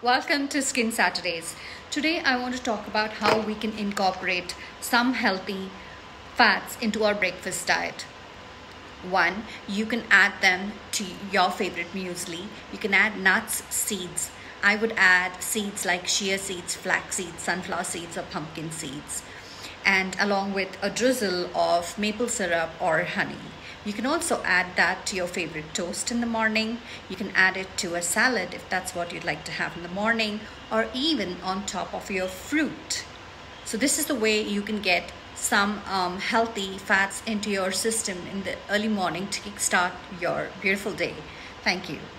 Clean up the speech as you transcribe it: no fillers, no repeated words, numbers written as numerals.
Welcome to Skin Saturdays. Today I want to talk about how we can incorporate some healthy fats into our breakfast diet. One, you can add them to your favorite muesli. You can add nuts, seeds. I would add seeds like chia seeds, flax seeds, sunflower seeds, or pumpkin seeds, and along with a drizzle of maple syrup or honey. You can also add that to your favorite toast in the morning. You can add it to a salad if that's what you'd like to have in the morning, or even on top of your fruit. So this is the way you can get some healthy fats into your system in the early morning to kickstart your beautiful day. Thank you.